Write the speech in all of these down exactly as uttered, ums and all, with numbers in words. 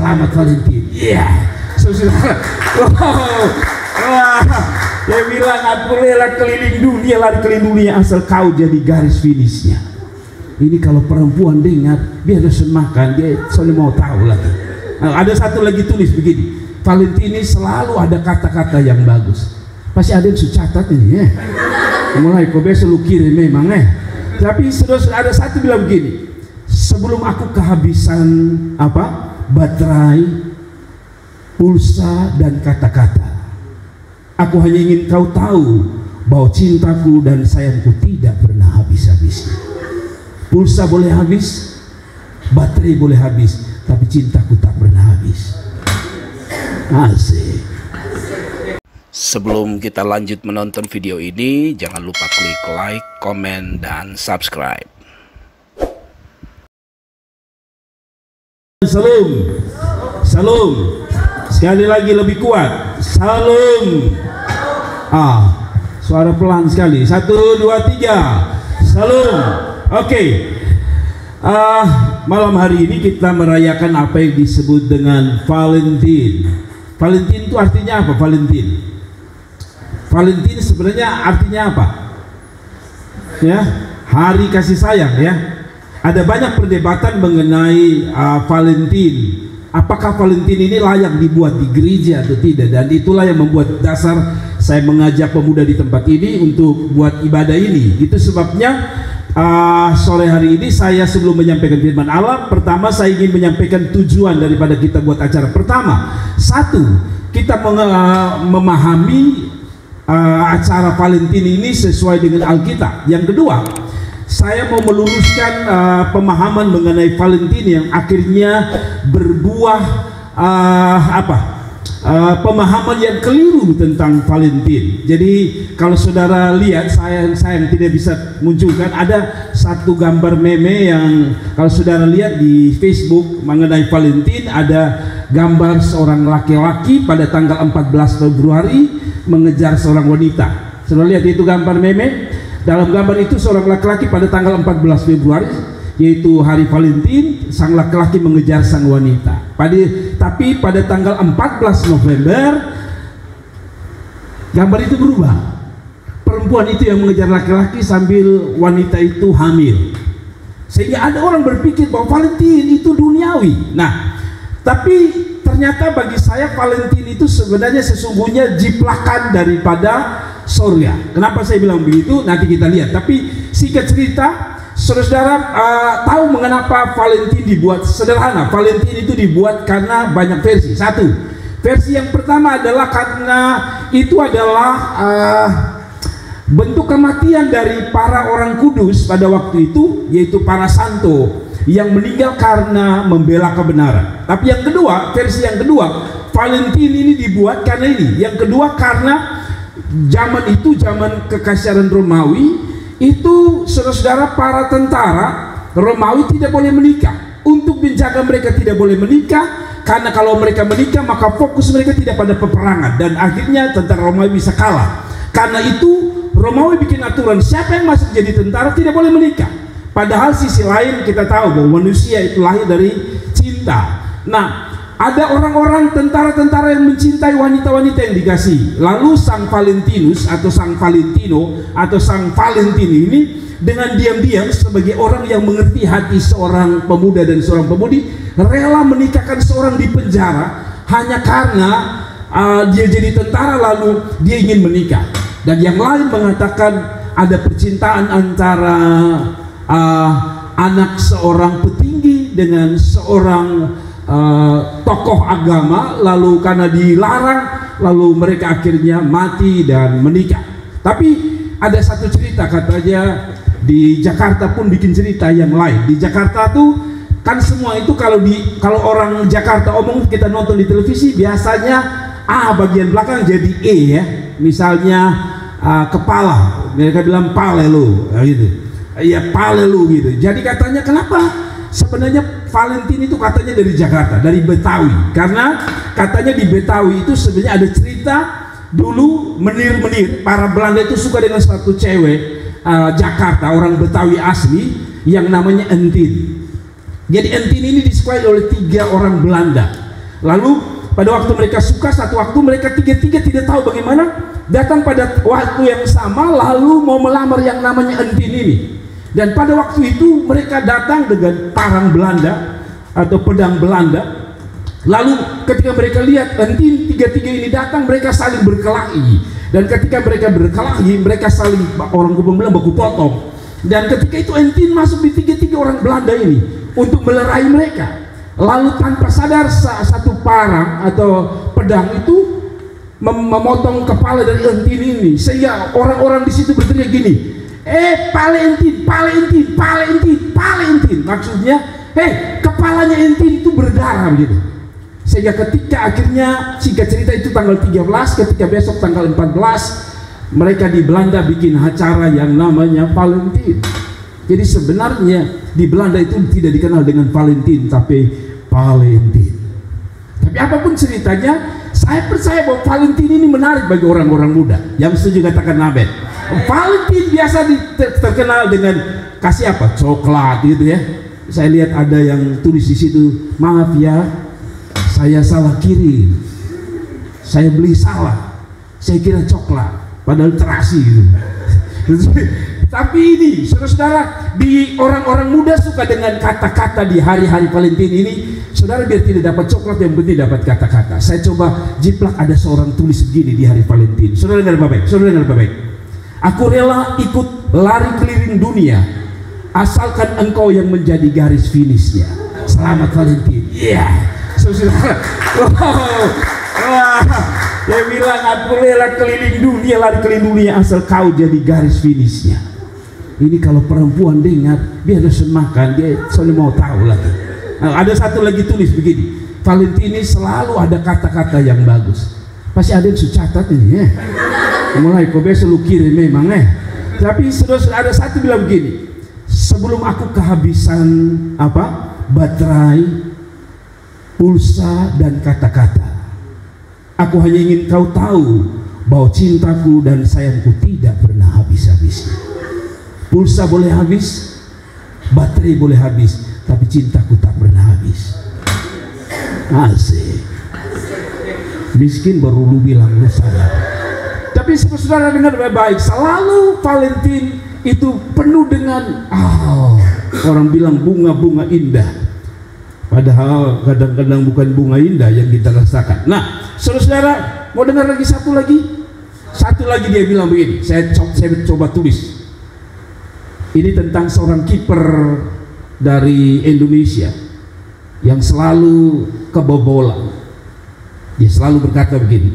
Selamat Valentine. Iya. Yeah. Saudara. Wow. Wah. Dia bilang aku rela keliling dunia, lari keliling dunia asal kau jadi garis finishnya. Ini kalau perempuan dengar, dia dosen makan, dia soalnya mau tahu lagi. Nah, ada satu lagi tulis begini, Valentine selalu ada kata-kata yang bagus. Pasti ada yang sudah catat ini ya. Mulai kok besok lu kirim memang eh. Tapi sudah ada satu bilang begini, sebelum aku kehabisan apa baterai, pulsa dan kata-kata, aku hanya ingin kau tahu bahwa cintaku dan sayangku tidak pernah habis-habisnya. Pulsa boleh habis, baterai boleh habis, tapi cintaku tak pernah habis. Asik. Sebelum kita lanjut menonton video ini, jangan lupa klik like, komen, dan subscribe. Salam, salam. Sekali lagi lebih kuat. Salam. Ah, suara pelan sekali. Satu, dua, tiga. Salam. Oke. Okay. Uh, malam hari ini kita merayakan apa yang disebut dengan Valentine. Valentine itu artinya apa? Valentine. Valentine sebenarnya artinya apa? Ya, hari kasih sayang ya. Ada banyak perdebatan mengenai uh, Valentine. Apakah Valentine ini layak dibuat di gereja atau tidak? Dan itulah yang membuat dasar saya mengajak pemuda di tempat ini untuk buat ibadah ini. Itu sebabnya uh, sore hari ini saya sebelum menyampaikan firman Allah, pertama saya ingin menyampaikan tujuan daripada kita buat acara. Pertama, satu, kita uh, memahami uh, acara Valentine ini sesuai dengan Alkitab. Yang kedua, saya mau meluruskan uh, pemahaman mengenai Valentine yang akhirnya berbuah uh, apa uh, pemahaman yang keliru tentang Valentine. Jadi kalau saudara lihat, saya saya tidak bisa munculkan, ada satu gambar meme yang kalau saudara lihat di Facebook mengenai Valentine, ada gambar seorang laki-laki pada tanggal empat belas Februari mengejar seorang wanita. Saudara lihat itu gambar meme? Dalam gambar itu seorang laki-laki pada tanggal empat belas Februari, yaitu hari Valentine, sang laki-laki mengejar sang wanita. Pada, tapi pada tanggal empat belas November gambar itu berubah. Perempuan itu yang mengejar laki-laki sambil wanita itu hamil. Sehingga ada orang berpikir bahwa Valentine itu duniawi. Nah, tapi ternyata bagi saya Valentine itu sebenarnya sesungguhnya jiplakan daripada surga. Kenapa saya bilang begitu? Nanti kita lihat. Tapi singkat cerita, saudara uh, tahu mengapa Valentine dibuat? Sederhana, Valentine itu dibuat karena banyak versi. Satu, versi yang pertama adalah karena itu adalah uh, bentuk kematian dari para orang kudus pada waktu itu, yaitu para santo yang meninggal karena membela kebenaran. Tapi yang kedua, versi yang kedua, Valentine ini dibuat karena ini. Yang kedua karena zaman itu, zaman kekaisaran Romawi itu, saudara-saudara, para tentara Romawi tidak boleh menikah. Untuk menjaga mereka tidak boleh menikah, karena kalau mereka menikah maka fokus mereka tidak pada peperangan, dan akhirnya tentara Romawi bisa kalah. Karena itu Romawi bikin aturan, siapa yang masuk jadi tentara tidak boleh menikah. Padahal sisi lain kita tahu bahwa manusia itu lahir dari cinta. Nah, ada orang-orang tentara-tentara yang mencintai wanita-wanita yang dikasih. Lalu sang Valentinus atau sang Valentino atau sang Valentine ini dengan diam-diam sebagai orang yang mengerti hati seorang pemuda dan seorang pemudi, rela menikahkan seorang di penjara hanya karena uh, dia jadi tentara lalu dia ingin menikah. Dan yang lain mengatakan ada percintaan antara uh, anak seorang petinggi dengan seorang Uh, tokoh agama, lalu karena dilarang lalu mereka akhirnya mati dan menikah. Tapi ada satu cerita, katanya di Jakarta pun bikin cerita yang lain. Di Jakarta tuh kan semua itu kalau di kalau orang Jakarta omong, kita nonton di televisi biasanya A bagian belakang jadi E ya. Misalnya uh, kepala, mereka bilang pale lu gitu. Ya pale lu gitu. Jadi katanya kenapa? Sebenarnya Valentine itu katanya dari Jakarta, dari Betawi, karena katanya di Betawi itu sebenarnya ada cerita dulu menir-menir para Belanda itu suka dengan suatu cewek uh, Jakarta, orang Betawi asli yang namanya Entin. Jadi Entin ini disukai oleh tiga orang Belanda. Lalu pada waktu mereka suka, satu waktu mereka tiga-tiga tidak tahu bagaimana datang pada waktu yang sama, lalu mau melamar yang namanya Entin ini. Dan pada waktu itu mereka datang dengan parang Belanda atau pedang Belanda. Lalu ketika mereka lihat Entin tiga-tiga ini datang, mereka saling berkelahi. Dan ketika mereka berkelahi, mereka saling, orang Kupang bilang baku potong. Dan ketika itu Entin masuk di tiga-tiga orang Belanda ini untuk melerai mereka. Lalu tanpa sadar satu parang atau pedang itu mem memotong kepala dari Entin ini, sehingga orang-orang di situ berteriak gini, eh pale Entin, pale Entin, pale Entin, pale Entin. Maksudnya, hei, kepalanya Entin itu berdarah begitu. Sehingga ketika akhirnya singkat cerita itu tanggal tiga belas, ketika besok tanggal empat belas mereka di Belanda bikin acara yang namanya Valentine. Jadi sebenarnya di Belanda itu tidak dikenal dengan Valentine, tapi Valentine. Tapi apapun ceritanya, saya percaya bahwa Valentine ini menarik bagi orang-orang muda. Yang setuju katakan amin. Valentine biasa terkenal dengan kasih apa? Coklat gitu ya. Saya lihat ada yang tulis di situ, maaf ya, saya salah kirim, saya beli salah, saya kira coklat, padahal terasi gitu. Tapi ini, saudara-saudara, di orang-orang muda suka dengan kata-kata di hari-hari Valentine ini. Saudara, biar tidak dapat coklat, yang penting dapat kata-kata. Saya coba jiplak, ada seorang tulis begini di hari Valentine. Saudara dengar baik-baik, saudara dengar baik-baik. Aku rela ikut lari keliling dunia, asalkan engkau yang menjadi garis finishnya. Selamat Valentine. Iya. Yeah. Saudara, wow. Wah, dia bilang aku rela keliling dunia, lari keliling dunia, asal kau jadi garis finishnya. Ini kalau perempuan dengar, dia ada semakan, dia soalnya mau tahu lagi. Nah, ada satu lagi tulis begini, Valentine selalu ada kata-kata yang bagus. Pasti ada yang sudah catat ini ya. Mulai kok besok lu kirim memang eh. Tapi sudah ada satu bilang begini, sebelum aku kehabisan apa baterai, pulsa dan kata-kata, aku hanya ingin kau tahu bahwa cintaku dan sayangku tidak pernah habis-habisnya. Pulsa boleh habis, baterai boleh habis, tapi cintaku tak pernah habis. Asik. Miskin baru lu bilang lu sadar. Tapi saudara dengar baik-baik, selalu Valentine itu penuh dengan oh, orang bilang bunga-bunga indah. Padahal kadang-kadang bukan bunga indah yang kita rasakan. Nah, saudara, mau dengar lagi satu lagi? Satu lagi dia bilang begini, saya coba, saya coba tulis. Ini tentang seorang kiper dari Indonesia yang selalu kebobolan. Dia selalu berkata begini,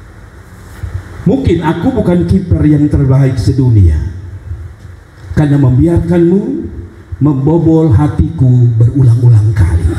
mungkin aku bukan kiper yang terbaik sedunia karena membiarkanmu membobol hatiku berulang-ulang kali.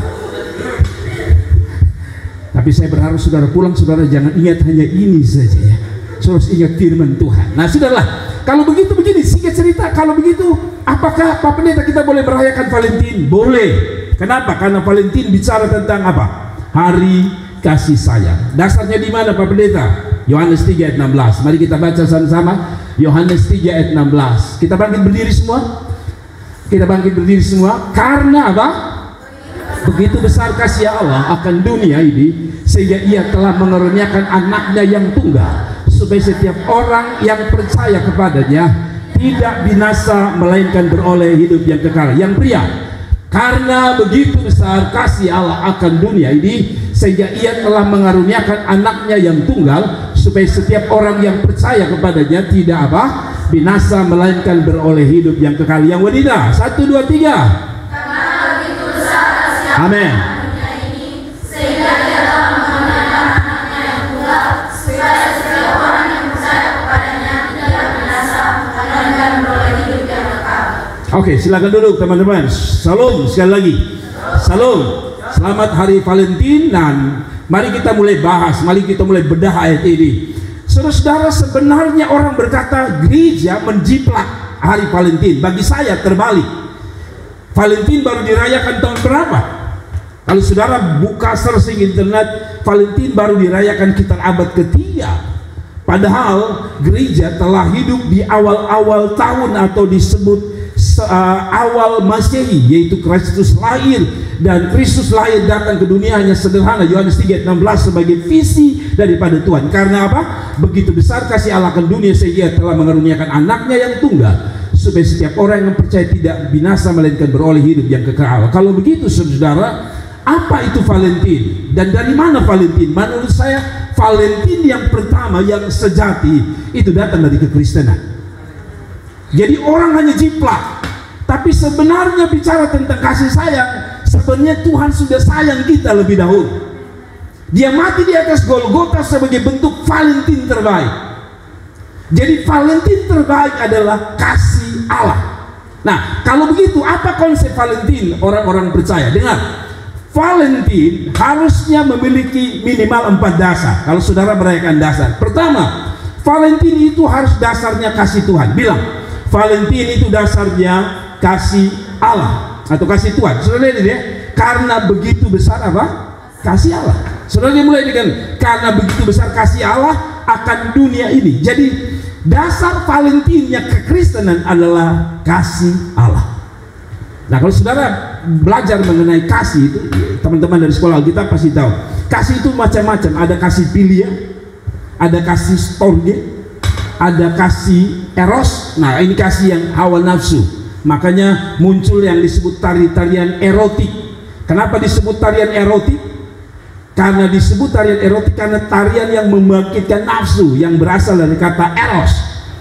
Tapi saya berharap saudara pulang, saudara jangan ingat hanya ini saja ya. Saudara ingat firman Tuhan. Nah sudahlah, kalau begitu begini, singkat cerita, kalau begitu apakah Pak Pendeta kita boleh merayakan Valentine? Boleh. Kenapa? Karena Valentine bicara tentang apa? Hari kasih sayang. Dasarnya di mana Pak Pendeta? Yohanes tiga ayat enam belas. Mari kita baca sama-sama. Yohanes tiga ayat enam belas. Kita bangkit berdiri semua. Kita bangkit berdiri semua. Karena apa? Begitu besar kasih Allah akan dunia ini, sehingga ia telah mengaruniakan anaknya yang tunggal, supaya setiap orang yang percaya kepadanya tidak binasa, melainkan beroleh hidup yang kekal. Yang pria, karena begitu besar kasih Allah akan dunia ini, sehingga ia telah mengaruniakan anaknya yang tunggal, supaya setiap orang yang percaya kepadanya tidak apa? Binasa, melainkan beroleh hidup yang kekal. Yang wanita, satu, dua, tiga. Amin. Oke, silakan duduk teman-teman. Salam sekali lagi. Salam. Selamat hari Valentine, dan mari kita mulai bahas, mari kita mulai bedah ayat ini. Saudara-saudara, sebenarnya orang berkata gereja menjiplak hari Valentine. Bagi saya terbalik. Valentine baru dirayakan tahun berapa? Kalau saudara buka searching internet, Valentine baru dirayakan sekitar abad ketiga. Padahal gereja telah hidup di awal-awal tahun atau disebut uh, awal Masehi, yaitu Kristus lahir, dan Kristus lahir datang ke dunia hanya sederhana, Yohanes tiga ayat enam belas, sebagai visi daripada Tuhan. Karena apa? Begitu besar kasih Allah ke dunia sehingga telah mengaruniakan anaknya yang tunggal, supaya setiap orang yang percaya tidak binasa melainkan beroleh hidup yang kekal. Kalau begitu saudara, apa itu Valentin? Dan dari mana Valentin? Menurut saya Valentin yang pertama, yang sejati, itu datang dari kekristenan. Jadi orang hanya jiplak, tapi sebenarnya bicara tentang kasih sayang, sebenarnya Tuhan sudah sayang kita lebih dahulu. Dia mati di atas Golgota sebagai bentuk Valentin terbaik. Jadi Valentin terbaik adalah kasih Allah. Nah, kalau begitu apa konsep Valentin orang-orang percaya? Dengar, Valentin harusnya memiliki minimal empat dasar. Kalau saudara merayakan dasar, pertama, Valentin itu harus dasarnya kasih Tuhan. Bilang, Valentin itu dasarnya kasih Allah atau kasih Tuhan. Saudara lihat ya, karena begitu besar apa? Kasih Allah. Saudara mulai dengan karena begitu besar kasih Allah akan dunia ini. Jadi dasar Valentinnya kekristenan adalah kasih Allah. Nah, kalau saudara belajar mengenai kasih itu, teman-teman dari sekolah kita pasti tahu. Kasih itu macam-macam. Ada kasih filia, ada kasih storge, ada kasih eros. Nah, ini kasih yang hawa nafsu. Makanya muncul yang disebut tari-tarian erotik. Kenapa disebut tarian erotik? Karena disebut tarian erotik karena tarian yang membangkitkan nafsu, yang berasal dari kata eros,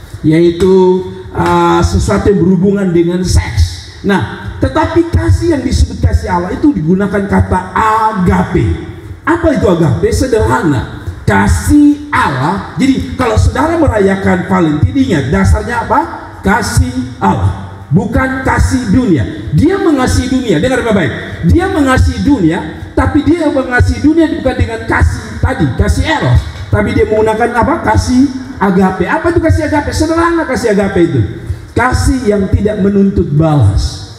yaitu uh, sesuatu yang berhubungan dengan seks. Nah, tetapi kasih yang disebut kasih Allah itu digunakan kata agape. Apa itu agape? Sederhana, kasih Allah. Jadi kalau saudara merayakan Valentin, ingat dasarnya apa? Kasih Allah, bukan kasih dunia. Dia mengasihi dunia, dengar baik-baik. Dia mengasihi dunia, tapi dia mengasihi dunia bukan dengan kasih tadi, kasih eros, tapi dia menggunakan apa? Kasih agape. Apa itu kasih agape? Sederhana, kasih agape itu kasih yang tidak menuntut balas.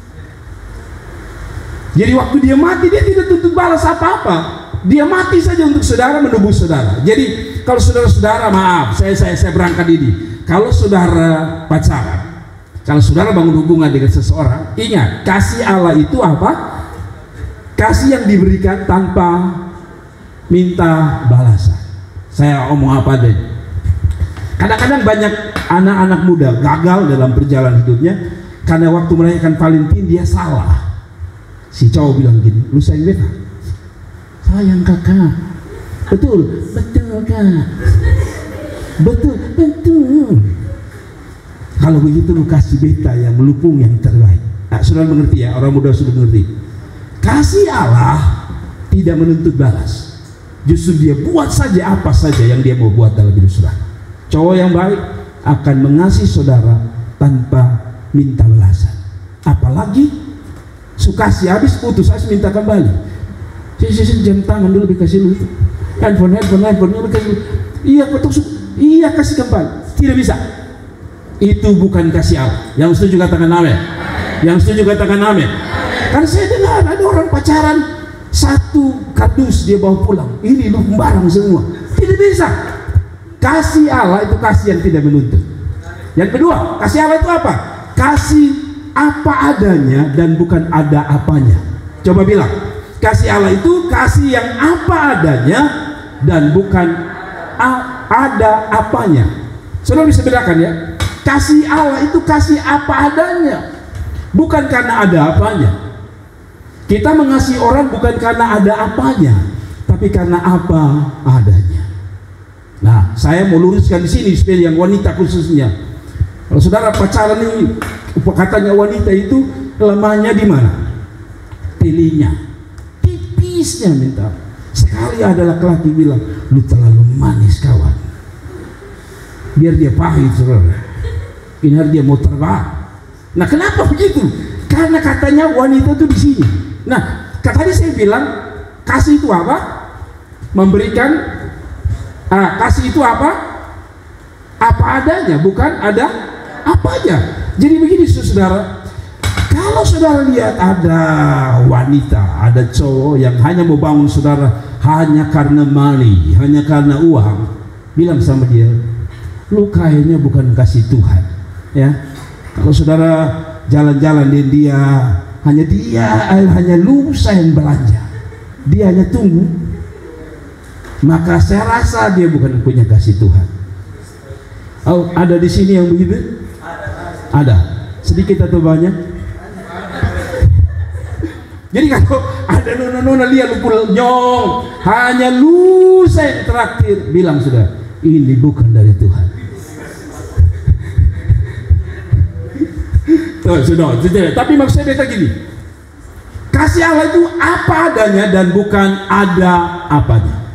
Jadi waktu dia mati, dia tidak tuntut balas apa-apa. Dia mati saja untuk saudara, menebus saudara. Jadi kalau saudara-saudara, maaf, saya saya saya berangkat ini. Kalau saudara pacaran, kalau saudara bangun hubungan dengan seseorang, ingat kasih Allah itu apa? Kasih yang diberikan tanpa minta balasan. Saya omong apa deh? Kadang-kadang banyak anak-anak muda gagal dalam perjalanan hidupnya karena waktu merayakan Valentin dia salah. Si cowok bilang gini, lu sayang beta? Sayang kakak. Betul, betul kak. Betul, betul. Kalau begitu lu kasih beta yang melupung yang terbaik. Nah, saudara mengerti ya, orang muda sudah mengerti. Kasih Allah tidak menuntut balas. Justru dia buat saja apa saja yang dia mau buat dalam hidup saudara. Cowok yang baik akan mengasihi saudara tanpa minta balasan. Apalagi sukasi habis putus harus minta kembali. Sisi jam tangan dulu dikasih lu itu. Handphone handphone handphone dulu kasih. Iya putus. Iya kasih kembali. Tidak bisa. Itu bukan kasih Allah. Yang setuju katakan amin. Yang setuju katakan amin. Kan saya dengar ada orang pacaran satu kardus dia bawa pulang. Ini lu barang semua. Tidak bisa. Kasih Allah itu kasih yang tidak menuntut. Yang kedua, kasih Allah itu apa? Kasih apa adanya dan bukan ada apanya. Coba bilang, kasih Allah itu kasih yang apa adanya dan bukan ada apanya. Saudara bisa bedakan ya? Kasih Allah itu kasih apa adanya, bukan karena ada apanya. Kita mengasihi orang bukan karena ada apanya, tapi karena apa adanya. Nah, saya mau luruskan di sini supaya yang wanita khususnya. Kalau saudara pacaran ini, katanya wanita itu lemahnya di mana? Pilihnya, tipisnya minta. Sekali ada laki-laki bilang, lu terlalu manis kawan. Biar dia pahit saudara. Ini hari dia mau terbang. Nah, kenapa begitu? Karena katanya wanita itu di sini. Nah, tadi saya bilang kasih itu apa? Memberikan. Ah, kasih itu apa? Apa adanya, bukan ada apanya. Jadi begini saudara, kalau saudara lihat ada wanita, ada cowok yang hanya mau bangun saudara hanya karena money, hanya karena uang, bilang sama dia, lu kayaknya bukan kasih Tuhan. Ya, kalau saudara jalan-jalan dengan dia, hanya dia hanya lusa yang belanja, dia hanya tunggu. Maka saya rasa dia bukan punya kasih Tuhan. Oh, ada di sini yang begitu? Ada. Sedikit atau banyak? Jadi kalau ada nona-nona lihat lu nyong, hanya lusa yang terakhir, bilang sudah, ini bukan dari Tuhan. Tuh, sudah, sudah. Tapi maksud saya gini, kasih Allah itu apa adanya dan bukan ada apanya.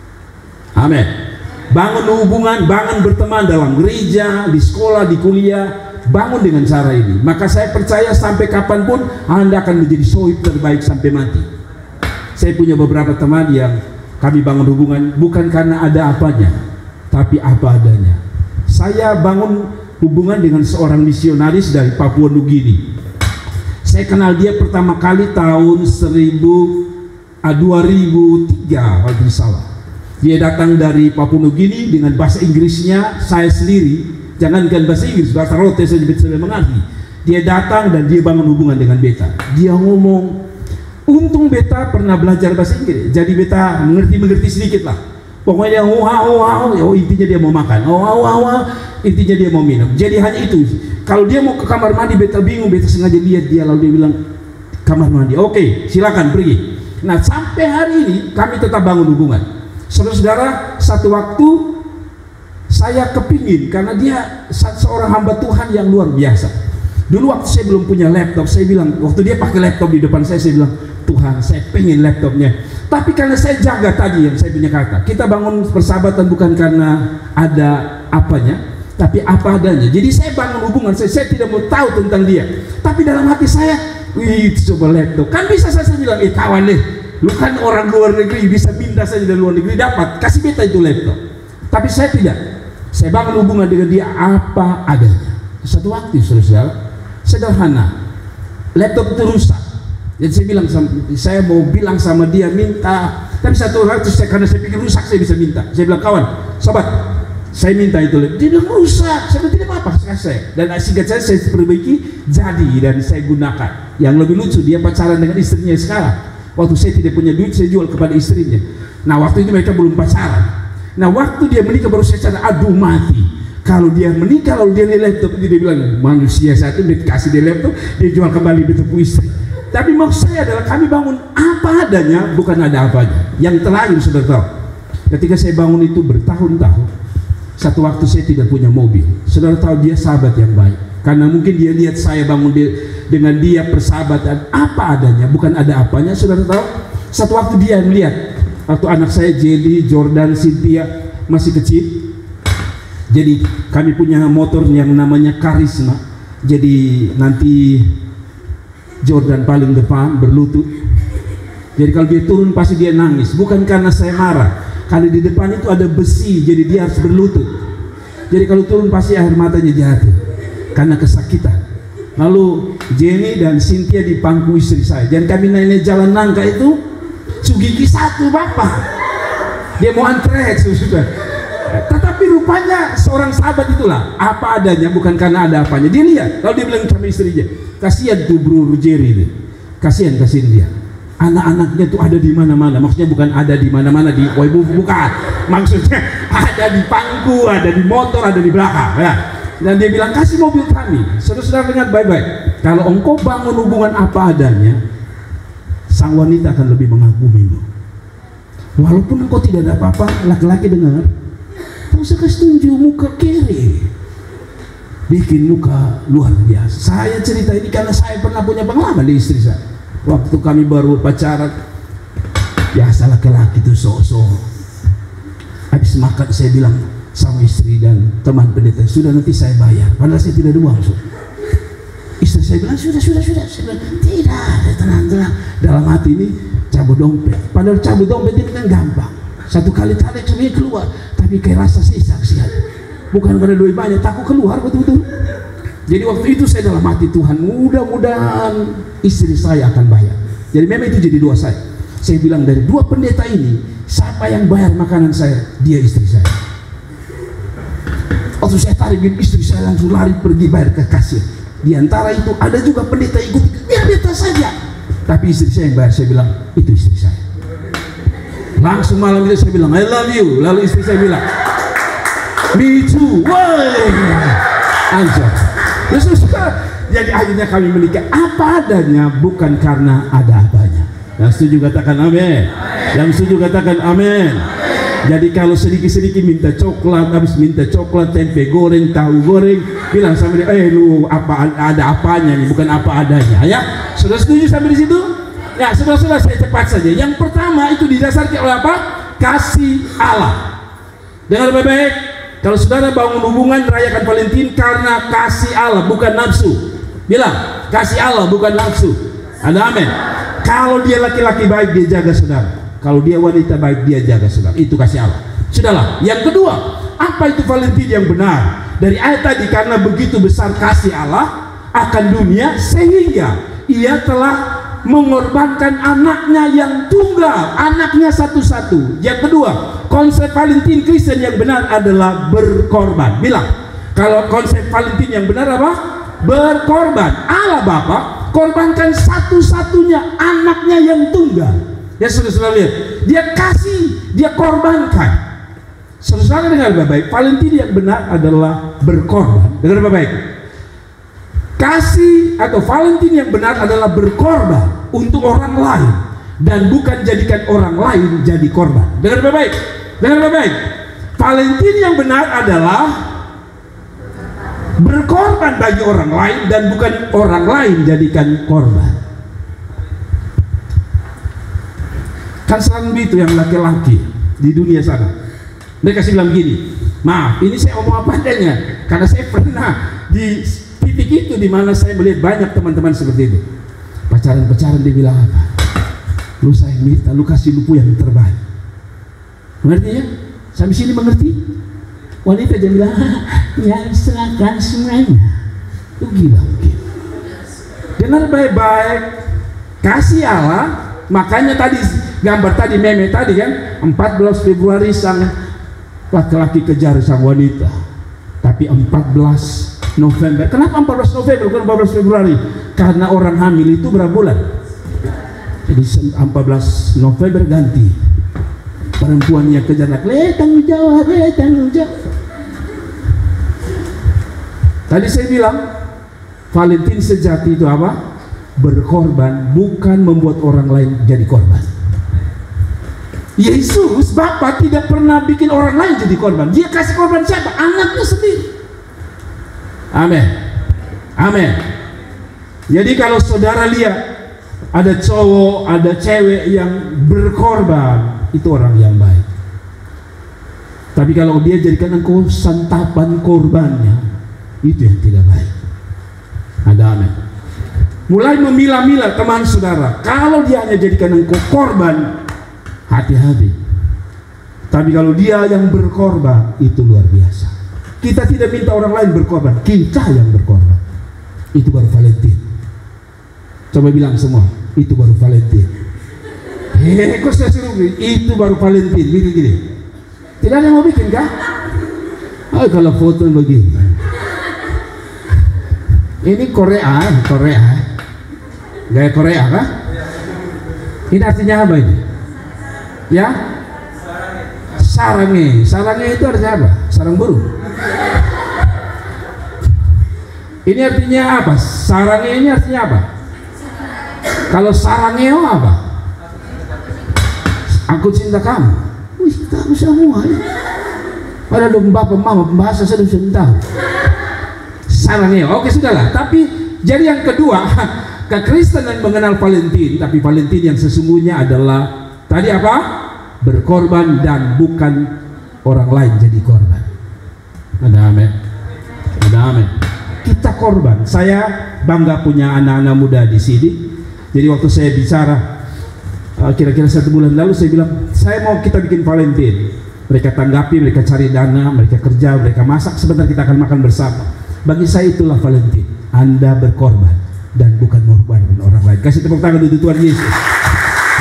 Amin. Bangun hubungan, bangun berteman dalam gereja, di sekolah, di kuliah, bangun dengan cara ini. Maka saya percaya sampai kapanpun Anda akan menjadi sohib terbaik sampai mati. Saya punya beberapa teman yang kami bangun hubungan bukan karena ada apanya, tapi apa adanya. Saya bangun hubungan dengan seorang misionaris dari Papua Nugini. Saya kenal dia pertama kali tahun seribu, dua ribu tiga kalau tidak salah. Dia datang dari Papua Nugini dengan bahasa Inggrisnya saya sendiri, jangankan bahasa Inggris, bahasa rote saja bisa mengerti. Dia datang dan dia bangun hubungan dengan beta. Dia ngomong, untung beta pernah belajar bahasa Inggris, jadi beta mengerti-mengerti sedikit lah. Pokoknya dia oh, oh, oh, oh, intinya dia mau makan, oh, oh, oh, oh, intinya dia mau minum. Jadi hanya itu. Kalau dia mau ke kamar mandi, beta bingung, beta sengaja lihat dia, lalu dia bilang kamar mandi. Oke, silakan pergi. Nah, sampai hari ini kami tetap bangun hubungan. Saudara-saudara, satu waktu saya kepingin, karena dia seorang hamba Tuhan yang luar biasa. Dulu waktu saya belum punya laptop, saya bilang, waktu dia pakai laptop di depan saya, saya bilang, Tuhan, saya pengen laptopnya. Tapi karena saya jaga tadi yang saya punya kata, kita bangun persahabatan bukan karena ada apanya, tapi apa adanya. Jadi saya bangun hubungan, saya, saya tidak mau tahu tentang dia, tapi dalam hati saya, wih, coba laptop. Kan bisa saya, saya bilang, eh kawan deh, lu kan orang luar negeri, bisa pindah saja dari luar negeri, dapat, kasih beta itu laptop. Tapi saya tidak, saya bangun hubungan dengan dia apa adanya. Satu waktu, saudara, sederhana, laptop itu rusak. Jadi saya bilang, saya mau bilang sama dia minta, tapi satu waktu saya, karena saya pikir rusak saya bisa minta. Saya bilang, kawan, sobat, saya minta itu. Dia bilang rusak, saya bilang tidak apa-apa, saya. Dan singkat saya, saya perbaiki jadi dan saya gunakan. Yang lebih lucu, dia pacaran dengan istrinya sekarang. Waktu saya tidak punya duit, saya jual kepada istrinya. Nah waktu itu mereka belum pacaran. Nah waktu dia menikah baru saya sadar, aduh mati. Kalau dia menikah, kalau dia lihat laptop, dia bilang manusia satu dia kasih dia laptop, dia jual kembali dia tepuk istri. Tapi maksud saya adalah kami bangun apa adanya, bukan ada apanya. Yang terakhir sudah tahu, ketika saya bangun itu bertahun-tahun, satu waktu saya tidak punya mobil. Saudara tahu dia sahabat yang baik, karena mungkin dia lihat saya bangun dia, dengan dia persahabatan apa adanya, bukan ada apanya. Saudara tahu, satu waktu dia melihat waktu anak saya Jelly, Jordan, Cynthia masih kecil. Jadi kami punya motor yang namanya Karisma. Jadi nanti Jordan paling depan berlutut. Jadi kalau dia turun pasti dia nangis. Bukan karena saya marah, karena di depan itu ada besi, jadi dia harus berlutut. Jadi kalau turun pasti air matanya jatuh karena kesakitan. Lalu Jenny dan Cynthia di pangku istri saya. Dan kami naik jalan nangka itu Sugiki satu bapak. Dia mau antrek sudah. Tetapi rupanya seorang sahabat itulah apa adanya, bukan karena ada apanya. Dia lihat, lalu dia bilang sama istrinya, kasihan tuh bro Jerry itu, kasihan kasihan dia, anak-anaknya tuh ada di mana-mana. Maksudnya bukan ada di mana-mana di Waibu, bukan. Maksudnya ada di pangku, ada di motor, ada di belakang. Ya. Dan dia bilang kasih mobil kami. Saudara-saudara dengar baik-baik. Kalau engkau bangun hubungan apa adanya, sang wanita akan lebih mengagumimu. Walaupun engkau tidak ada apa-apa, laki-laki dengar. Tahu saya kasih tunjuk muka kiri, bikin muka luar biasa. Saya cerita ini karena saya pernah punya pengalaman di istri saya. Waktu kami baru pacaran, biasa laki-laki itu sok-sok. Habis makan saya bilang sama istri dan teman pendeta, sudah nanti saya bayar. Padahal saya tidak ada uang. So. Istri saya bilang sudah sudah sudah. Saya bilang tidak, tenang-tenang. Dalam hati ini cabut dompet. Padahal cabut dompet itu kan gampang. Satu kali tarik semuanya keluar, tapi kayak rasa sisa kesian. Bukan karena duit banyak, takut keluar betul-betul. Jadi waktu itu saya dalam hati, Tuhan, mudah-mudahan istri saya akan bayar. Jadi memang itu jadi doa saya. Saya bilang dari dua pendeta ini, siapa yang bayar makanan saya? Dia istri saya. Waktu saya tarik istri saya langsung lari pergi bayar ke kasir. Di antara itu ada juga pendeta ikut, biar pendeta saja. Tapi istri saya yang bayar. Saya bilang, itu istri saya. Langsung malam itu saya bilang, I love you. Lalu istri saya bilang, me too. Woi, anjir. Yesus, jadi akhirnya kami menikah apa adanya, bukan karena ada apanya. Yang setuju katakan amin. Yang setuju katakan amin. Jadi kalau sedikit-sedikit minta coklat, habis minta coklat, tempe goreng, tahu goreng, bilang sama dia, eh lu apa ada apanya nih, bukan apa adanya, ya. Sudah setuju sampai di situ? Ya, sudah-sudah, saya cepat saja. Yang pertama itu didasarkan oleh apa? Kasih Allah. Dengar baik-baik. Kalau saudara bangun hubungan rayakan Valentine karena kasih Allah, bukan nafsu. Bilang, kasih Allah bukan nafsu. Ada amin. Kalau dia laki-laki baik, dia jaga saudara. Kalau dia wanita baik, dia jaga saudara. Itu kasih Allah. Sudahlah. Yang kedua, apa itu Valentine yang benar? Dari ayat tadi, karena begitu besar kasih Allah akan dunia sehingga ia telah mengorbankan anaknya yang tunggal, anaknya satu-satu. Yang kedua, konsep Valentine Kristen yang benar adalah berkorban. Bilang, kalau konsep Valentine yang benar apa? Berkorban. Allah Bapa korbankan satu-satunya anaknya yang tunggal. Ya saudara-saudara lihat, dia kasih, dia korbankan. Saudara dengar baik-baik, Valentine yang benar adalah berkorban. Dengar baik-baik. Kasih atau Valentine yang benar adalah berkorban untuk orang lain dan bukan jadikan orang lain jadi korban. Dengar baik-baik. Dengar baik-baik. Valentine yang benar adalah berkorban bagi orang lain dan bukan orang lain jadikan korban. Kan selalu begitu yang laki-laki di dunia sana. Mereka kasih bilang gini, maaf, ini saya omong apa adanya, karena saya pernah di titik itu di mana saya melihat banyak teman-teman seperti itu. Pacaran-pacaran dia bilang apa? Lu sayang Mita, lu kasih lupu yang terbaik. Mengerti ya? Sampai sini mengerti? Wanita dia bilang, ya serahkan semuanya. Itu gila mungkin. Dengar baik-baik, kasih Allah. Makanya tadi gambar tadi meme tadi kan, empat belas Februari sang laki-laki kejar sang wanita, tapi empat belas November. Kenapa empat belas November bukan empat belas Februari? Karena orang hamil itu berapa bulan? Jadi empat belas November ganti. Perempuan yang kejar laki, eh tanggung jawab, eh tanggung jawab. Tadi saya bilang Valentine sejati itu apa? Berkorban, bukan membuat orang lain jadi korban. Yesus Bapa tidak pernah bikin orang lain jadi korban. Dia kasih korban siapa? Anaknya sendiri. Amin. Amin. Jadi kalau saudara lihat ada cowok, ada cewek yang berkorban, itu orang yang baik. Tapi kalau dia jadikan engkau santapan korbannya, itu yang tidak baik. Ada amin. Mulai memilah-milah teman saudara. Kalau dia hanya jadikan engkau korban, hati-hati. Tapi kalau dia yang berkorban, itu luar biasa. Kita tidak minta orang lain berkorban, kita yang berkorban. Itu baru Valentine. Coba bilang semua, itu baru Valentine. Hei, kok saya suruh itu baru Valentine, gini-gini. Tidak ada yang mau bikin kah? Oh, kalau foto begini. Ini Korea, Korea. Gaya Korea kah? Ini artinya apa ini? Ya? Sarange. Sarange itu artinya apa? Sarang burung. Ini artinya apa? Sarange ini artinya apa? Kalau sarangeo apa? Aku cinta kamu. Wih, tahu semua ya. Pada domba pemama pembahasa saya sudah tahu. Sarangeo. Oke, sudahlah. Tapi jadi yang kedua, kekristenan mengenal Valentine, tapi Valentine yang sesungguhnya adalah tadi apa? Berkorban dan bukan orang lain jadi korban. Ada amin. Ada amin. Kita korban. Saya bangga punya anak-anak muda di sini. Jadi waktu saya bicara kira-kira satu bulan lalu, saya bilang saya mau kita bikin Valentine. Mereka tanggapi, mereka cari dana, mereka kerja, mereka masak. Sebentar kita akan makan bersama. Bagi saya itulah Valentine. Anda berkorban dan bukan mengorbankan orang lain. Kasih tepuk tangan untuk Tuhan Yesus.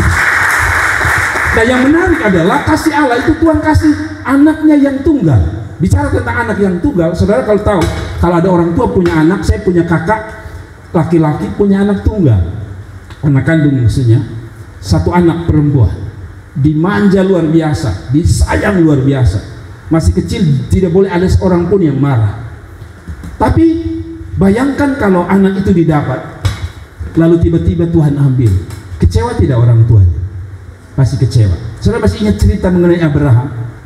Nah, yang menarik adalah kasih Allah itu Tuhan kasih anaknya yang tunggal. Bicara tentang anak yang tunggal, saudara kalau tahu, kalau ada orang tua punya anak, saya punya kakak laki-laki punya anak tunggal, anak kandung maksudnya, satu anak perempuan, dimanja luar biasa, disayang luar biasa, masih kecil tidak boleh ada seorang pun yang marah. Tapi bayangkan kalau anak itu didapat, lalu tiba-tiba Tuhan ambil, kecewa tidak orang tuanya? Pasti kecewa. Saudara masih ingat cerita mengenai Abraham?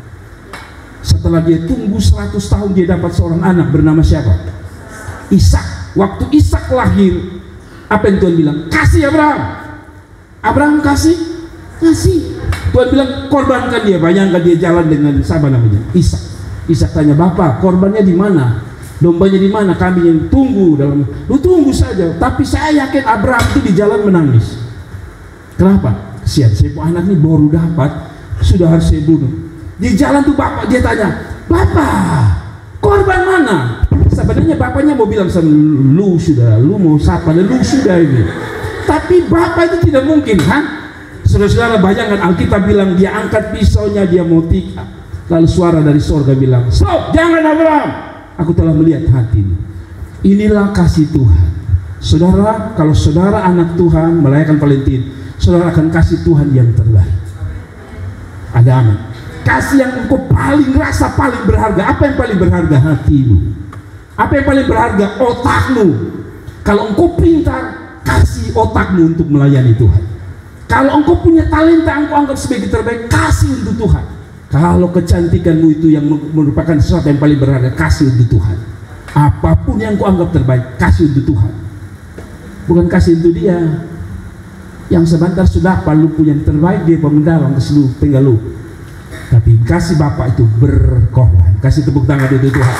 Setelah dia tunggu seratus tahun, dia dapat seorang anak bernama siapa? Ishak. Waktu Ishak lahir, apa yang Tuhan bilang? Kasih Abraham. Abraham kasih? Kasih. Tuhan bilang korbankan dia. Bayangkan dia jalan dengan siapa namanya? Ishak. Ishak tanya, Bapak, korbannya di mana? Dombanya di mana? Kami yang tunggu dalam. Lu tunggu saja. Tapi saya yakin Abraham itu di jalan menangis. Kenapa? Kesian, saya anak ini baru dapat, sudah harus saya bunuh. Di jalan tuh bapak dia tanya, Bapak, korban mana? Sebenarnya bapaknya mau bilang sama lu sudah, lu mau sapa, lu sudah ini. Tapi bapak itu tidak mungkin, kan? Saudara-saudara bayangkan Alkitab bilang dia angkat pisaunya, dia mau tikar. Lalu suara dari sorga bilang, stop, jangan Abraham. Aku telah melihat hatimu. Inilah kasih Tuhan. Saudara, kalau saudara anak Tuhan merayakan Valentin, saudara akan kasih Tuhan yang terbaik. Ada amin. Kasih yang engkau paling rasa paling berharga. Apa yang paling berharga? Hatimu. Apa yang paling berharga? Otakmu. Kalau engkau pintar, kasih otakmu untuk melayani Tuhan. Kalau engkau punya talenta, engkau anggap sebagai terbaik, kasih untuk Tuhan. Kalau kecantikanmu itu yang merupakan sesuatu yang paling berharga, kasih untuk Tuhan. Apapun yang engkau anggap terbaik, kasih untuk Tuhan. Bukan kasih untuk dia. Yang sebentar sudah apa, lu punya yang terbaik, dia pemendalam ke seluruh tinggal lu. Tapi kasih Bapak itu berkorban. Kasih tepuk tangan untuk Tuhan.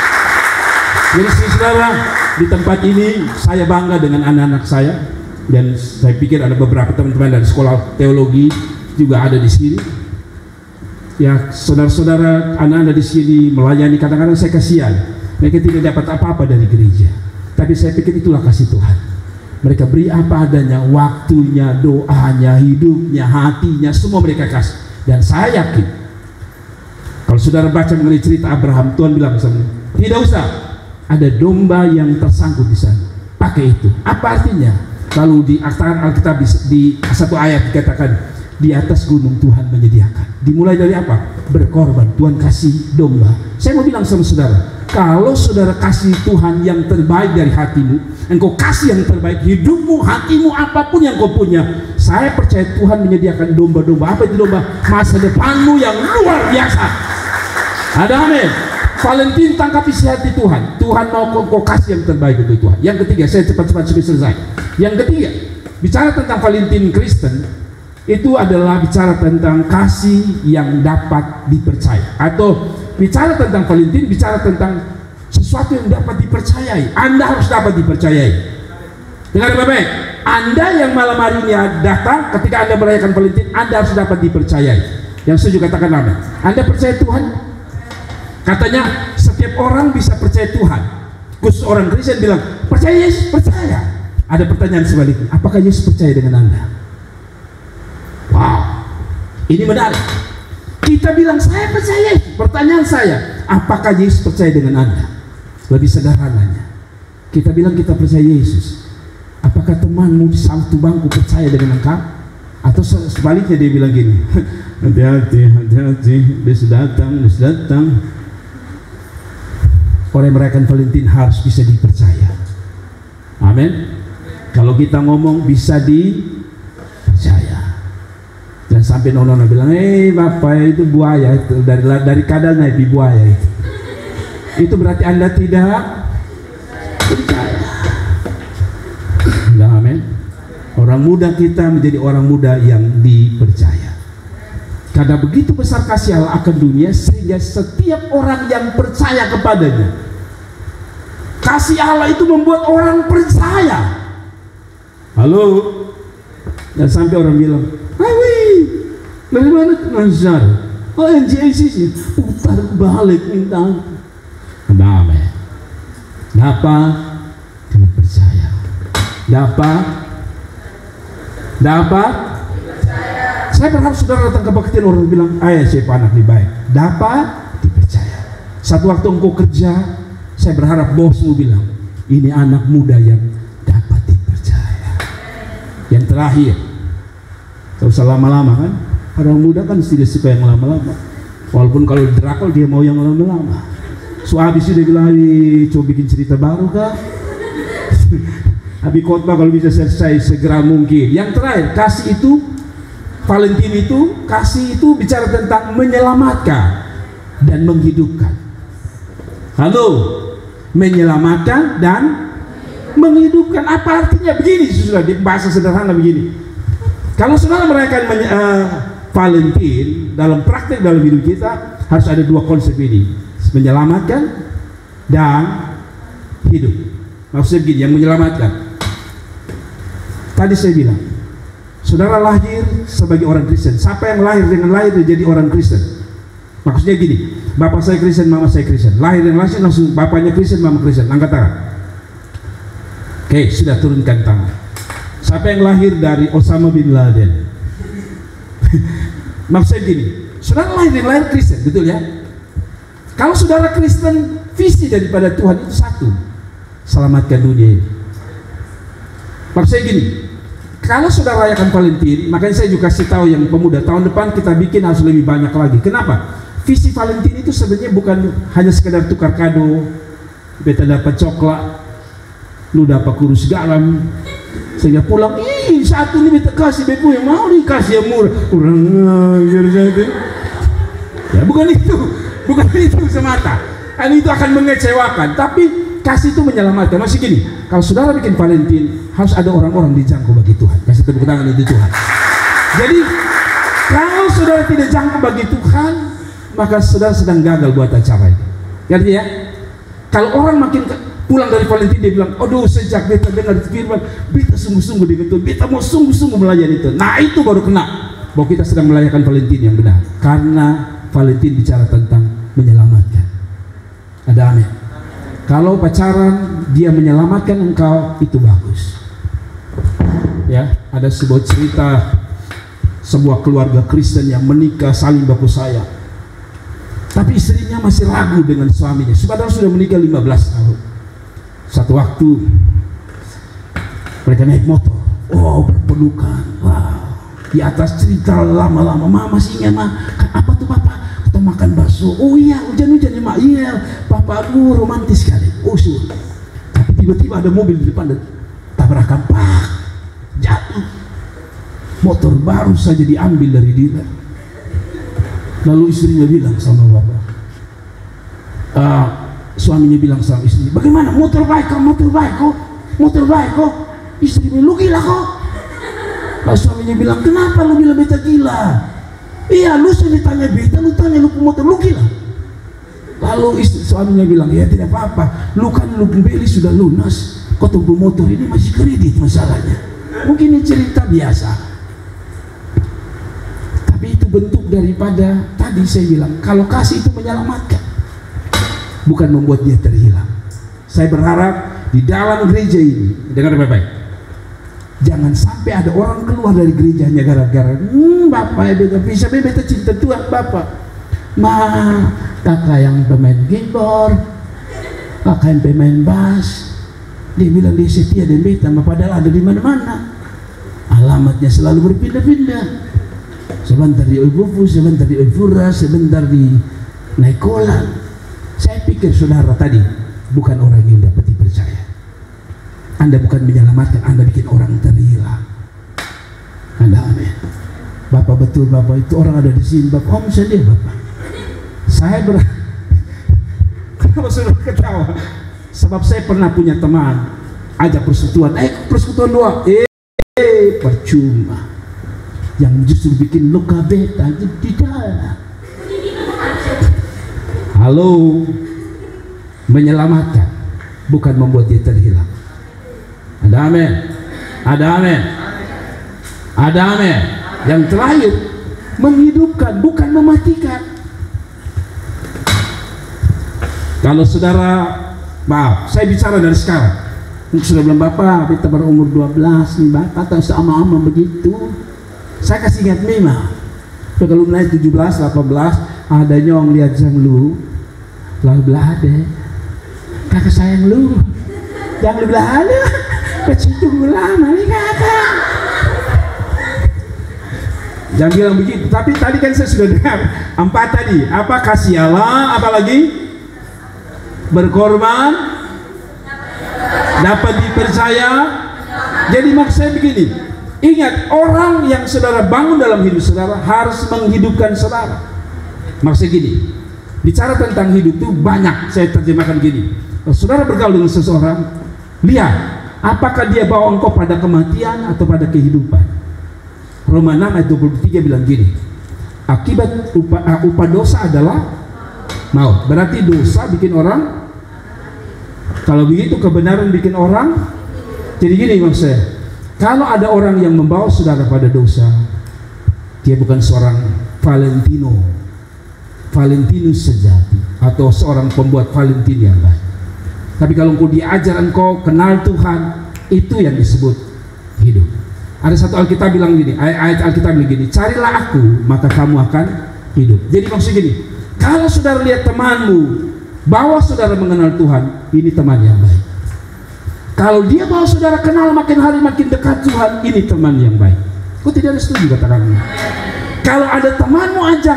Jadi saudara, di tempat ini saya bangga dengan anak-anak saya, dan saya pikir ada beberapa teman-teman dari sekolah teologi juga ada di sini. Ya, saudara-saudara, anak-anak di sini melayani, kadang-kadang saya kasihan, mereka tidak dapat apa-apa dari gereja. Tapi saya pikir itulah kasih Tuhan. Mereka beri apa adanya, waktunya, doanya, hidupnya, hatinya, semua mereka kasih. Dan saya yakin, kalau saudara baca mengenai cerita Abraham, Tuhan bilang sama dia, tidak usah. Ada domba yang tersangkut di sana. Pakai itu. Apa artinya? Lalu di Alkitab di, di satu ayat dikatakan, di atas gunung Tuhan menyediakan. Dimulai dari apa? Berkorban. Tuhan kasih domba. Saya mau bilang sama saudara, kalau saudara kasih Tuhan yang terbaik dari hatimu, engkau kasih yang terbaik, hidupmu, hatimu, apapun yang kau punya, saya percaya Tuhan menyediakan domba-domba. Apa itu domba? Masa depanmu yang luar biasa. Ada amin. Valentin, tangkap isi hati Tuhan. Tuhan mau kau, kau kasih yang terbaik untuk Tuhan. Yang ketiga, saya cepat-cepat sudah selesai. Yang ketiga, bicara tentang Valentin Kristen, itu adalah bicara tentang kasih yang dapat dipercaya. Atau bicara tentang Valentin, bicara tentang sesuatu yang dapat dipercayai. Anda harus dapat dipercayai. Dengar baik-baik. Anda yang malam hari ini datang ketika Anda merayakan Valentin, Anda harus dapat dipercayai. Yang setuju katakan amin. Anda percaya Tuhan? Katanya setiap orang bisa percaya Tuhan. Khusus orang Kristen bilang, percaya Yesus, percaya. Ada pertanyaan sebaliknya, apakah Yesus percaya dengan Anda? Wow, ini menarik. Kita bilang saya percaya. Pertanyaan saya, apakah Yesus percaya dengan Anda? Lebih sederhananya, kita bilang kita percaya Yesus. Apakah temanmu di satu bangku percaya dengan engkau? Atau sebaliknya dia bilang gini, hati-hati, hati-hati, dia sudah datang, dia sudah datang. Orang yang merayakan Valentin harus bisa dipercaya. Amin. Kalau kita ngomong bisa dipercaya. Dan sampai nona bilang, eh bapak itu buaya itu dari dari kadal naik di buaya itu. Itu berarti Anda tidak percaya. Nah, amin. Orang muda kita menjadi orang muda yang dipercaya. Karena begitu besar kasih Allah akan dunia, sehingga setiap orang yang percaya kepadanya, kasih Allah itu membuat orang percaya. Halo. Dan sampai orang bilang, Awi, dari mana Nazar? Oh, N J C sih, putar balik minta. Amin. Dapat dipercaya. Dapat Dapat Saya berharap saudara datang kebaktian orang bilang, ayah saya anak lebih baik. Dapat dipercaya. Satu waktu engkau kerja, saya berharap bosmu bilang, ini anak muda yang dapat dipercaya. Yang terakhir, tak usah lama-lama kan, orang muda kan tidak suka yang lama-lama. Walaupun kalau drakor dia mau yang lama-lama. So habis itu dia bilang, coba bikin cerita baru kah? Habis khotbah kalau bisa selesai segera mungkin. Yang terakhir, kasih itu, Valentine itu, kasih itu bicara tentang menyelamatkan dan menghidupkan. Halo, menyelamatkan dan menghidupkan. Apa artinya? Begini, sudah di bahasa sederhana begini. Kalau saudara merayakan uh, Valentine, dalam praktek dalam hidup kita harus ada dua konsep ini, menyelamatkan dan hidup. Maksudnya begini, yang menyelamatkan. Tadi saya bilang, saudara lahir sebagai orang Kristen. Siapa yang lahir dengan lahir dia jadi orang Kristen? Maksudnya gini, bapak saya Kristen, mama saya Kristen. Lahir dan lahir langsung bapaknya Kristen, mama Kristen. Angkat tangan. Oke, sudah turunkan tangan. Siapa yang lahir dari Osama bin Laden? Maksudnya gini, saudara lahir dan lahir Kristen, betul ya? Kalau saudara Kristen, visi daripada Tuhan itu satu, selamatkan dunia ini. Maksudnya gini, kalau saudara rayakan Valentine, makanya saya juga kasih tahu yang pemuda, tahun depan kita bikin harus lebih banyak lagi. Kenapa? Visi Valentine itu sebenarnya bukan hanya sekedar tukar kado, beta dapat coklat, lu dapat kurus garam, sehingga pulang, ih satu ini beta kasih, bepu yang mau dikasih yang murah, kurang ajar satu. Ya bukan itu, bukan itu semata. Dan itu akan mengecewakan, tapi kasih itu menyelamatkan. Masih gini, kalau saudara bikin Valentine, harus ada orang-orang dijangkau bagi Tuhan. Kasih tepuk tangan itu Tuhan. Jadi kalau saudara tidak jangkau bagi Tuhan, maka saudara sedang gagal buat acara itu. Jadi ya, kalau orang makin pulang dari Valentine dia bilang, aduh sejak beta dengar firman, beta sungguh-sungguh di betul, beta mau sungguh-sungguh melayani itu. Nah itu baru kena bahwa kita sedang melayakan Valentine yang benar, karena Valentine bicara tentang menyelamatkan. Ada amin. Kalau pacaran dia menyelamatkan engkau, itu bagus. Ya, ada sebuah cerita sebuah keluarga Kristen yang menikah saling baku sayang, tapi istrinya masih ragu dengan suaminya. Padahal sudah menikah lima belas tahun. Satu waktu mereka naik motor, oh berpelukan, wow. Di atas cerita lama-lama, mama masih ingat mah, apa tuh papa? Kita makan bakso. Oh iya, hujan-hujan ya mak. Iya, papa aduh romantis sekali. Oh sudah. Tapi tiba-tiba ada mobil di depan dan tabrakan, pak, jatuh. Motor baru saja diambil dari dealer. Lalu istrinya bilang sama bapak, uh, suaminya bilang sama istri, bagaimana motor baik kok, motor baik kok, motor baik kok. Istrinya, lu gila kok. Lalu suaminya bilang, kenapa lu bilang beta gila? Iya, lu sudah tanya beta, lu tanya lu motor, lu gila. Lalu istri, suaminya bilang, ya tidak apa-apa, lu kan lu beli sudah lunas, kok tunggu motor ini masih kredit masalahnya. Mungkin ini cerita biasa. Itu bentuk daripada tadi saya bilang, kalau kasih itu menyelamatkan, bukan membuat dia terhilang. Saya berharap di dalam gereja ini, dengar baik-baik, jangan sampai ada orang keluar dari gerejanya gara-gara hmm, bapak ya beta bisa beta cinta Tuhan bapak, mah kakak yang pemain keyboard, kakak yang pemain bass, dia bilang dia setia dan beta, padahal ada di mana-mana, alamatnya selalu berpindah-pindah. Sebentar di Oibufu, sebentar di Oifura, sebentar di Naikolan. Saya pikir saudara tadi bukan orang yang dapat dipercaya. Anda bukan menyelamatkan, Anda bikin orang terhilang. Anda amin. Bapak betul bapak itu orang ada di sini. Bapak om sedih bapak. Saya ber. Kenapa saudara ketawa? Sebab saya pernah punya teman ajak persekutuan. Eh persekutuan doa. Eh, eh percuma. Yang justru bikin luka beta di dalam. Halo, menyelamatkan bukan membuat dia terhilang. Ada amin, ada amin, ada amin. Yang terakhir, menghidupkan bukan mematikan. Kalau saudara, maaf, saya bicara dari sekarang. Sudah bilang bapak, kita baru umur dua belas nih bapak, tak usah ama-ama begitu. Saya kasih ingat memang, kalau naik tujuh belas, delapan belas, ada nyong lihat jam lu, Lalu belah ada, kakak sayang lu, jangan belah ada, kecitung lama nih kakak. Jangan bilang begitu. Tapi tadi kan saya sudah dengar empat tadi. Apa? Kasih Allah, apa lagi? Berkorban, dapat dipercaya. Jadi maksud saya begini, ingat, orang yang saudara bangun dalam hidup saudara harus menghidupkan saudara. Maksudnya gini, bicara tentang hidup itu banyak. Saya terjemahkan gini, kalau saudara bergaul dengan seseorang, lihat apakah dia bawa engkau pada kematian atau pada kehidupan. Roma enam ayat dua puluh tiga bilang gini, akibat upah, uh, upah dosa adalah maut. Berarti dosa bikin orang, kalau begitu kebenaran bikin orang. Jadi gini maksud saya, kalau ada orang yang membawa saudara pada dosa, dia bukan seorang Valentino Valentinus sejati atau seorang pembuat Valentin yang baik. Tapi kalau engkau diajar, engkau kenal Tuhan, itu yang disebut hidup. Ada satu Alkitab bilang gini, ayat Alkitab bilang gini, carilah aku maka kamu akan hidup. Jadi maksud gini, kalau saudara lihat temanmu bahwa saudara mengenal Tuhan, ini teman yang baik. Kalau dia bahwa saudara kenal makin hari makin dekat Tuhan, ini teman yang baik. Kau tidak ada setuju katakan? Kalau ada temanmu ajak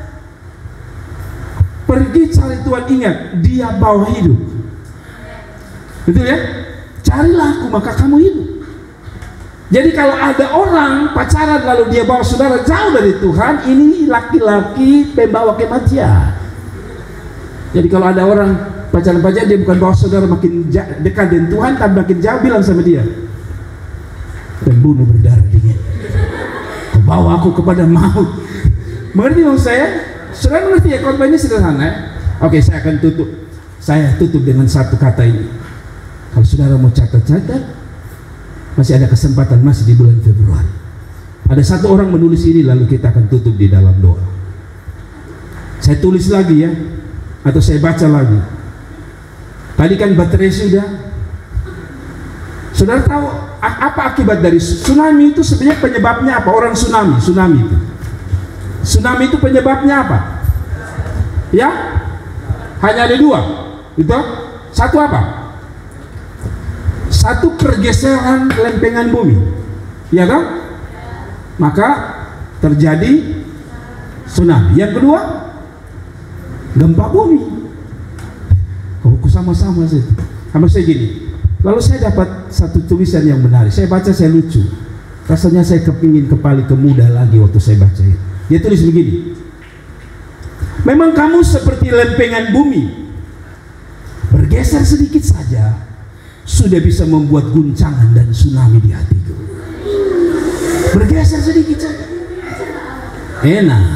pergi cari Tuhan, ingat dia bawa hidup. Betul ya? Carilah aku maka kamu hidup. Jadi kalau ada orang pacaran lalu dia bawa saudara jauh dari Tuhan, ini laki-laki pembawa kematian. Jadi kalau ada orang pacaran-pacaran, dia bukan bawa saudara makin dekat dengan Tuhan, tapi makin jauh, bilang sama dia, pembunuh berdarah dingin, kau bawa aku kepada maut. Mengerti maksud saya? Saudara mengerti ya? Khotbahnya sederhana ya? Oke, saya akan tutup. Saya tutup dengan satu kata ini. Kalau saudara mau catat-catat, masih ada kesempatan, masih di bulan Februari. Ada satu orang menulis ini, lalu kita akan tutup di dalam doa. Saya tulis lagi ya, atau saya baca lagi. Tadi kan baterai sudah. Saudara tahu apa akibat dari tsunami itu? Sebenarnya penyebabnya apa? Orang tsunami, tsunami itu. Tsunami itu penyebabnya apa? Ya? Hanya ada dua. Itu satu apa? Satu pergeseran lempengan bumi. Ya kan? Maka terjadi tsunami. Yang kedua, gempa bumi. Oh, sama-sama sih. Sama saya gini. Lalu saya dapat satu tulisan yang menarik. Saya baca, saya lucu. Rasanya saya kepingin kembali ke muda lagi waktu saya baca itu. Dia tulis begini. Memang kamu seperti lempengan bumi. Bergeser sedikit saja sudah bisa membuat guncangan dan tsunami di hatiku. Bergeser sedikit saja. Enak.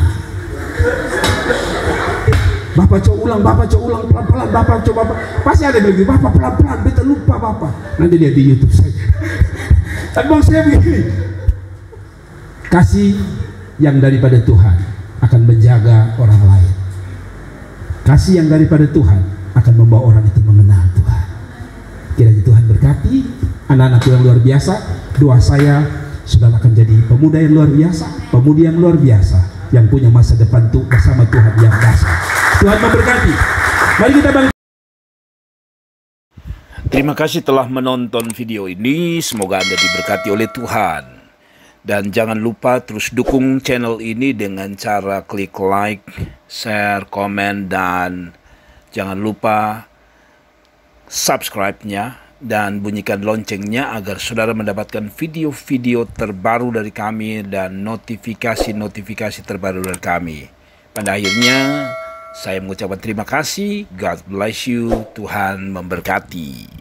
Bapak coba ulang, Bapak coba ulang pelan-pelan, Bapak coba, Bapak. Pasti ada yang bilang, Bapak pelan-pelan, beta lupa Bapak. Nanti lihat di YouTube saja. Tapi bang saya begini, kasih yang daripada Tuhan akan menjaga orang lain. Kasih yang daripada Tuhan akan membawa orang itu mengenal Tuhan. Kiranya Tuhan berkati anak-anakku yang luar biasa. Doa saya, saudara akan jadi pemuda yang luar biasa, pemudi yang luar biasa, yang punya masa depan tuh bersama Tuhan yang dahsyat. Tuhan memberkati. Mari kita bangkit. Terima kasih telah menonton video ini. Semoga Anda diberkati oleh Tuhan. Dan jangan lupa terus dukung channel ini dengan cara klik like, share, komen, dan jangan lupa subscribe-nya dan bunyikan loncengnya agar saudara mendapatkan video-video terbaru dari kami dan notifikasi-notifikasi terbaru dari kami. Pada akhirnya, saya mengucapkan terima kasih. God bless you. Tuhan memberkati.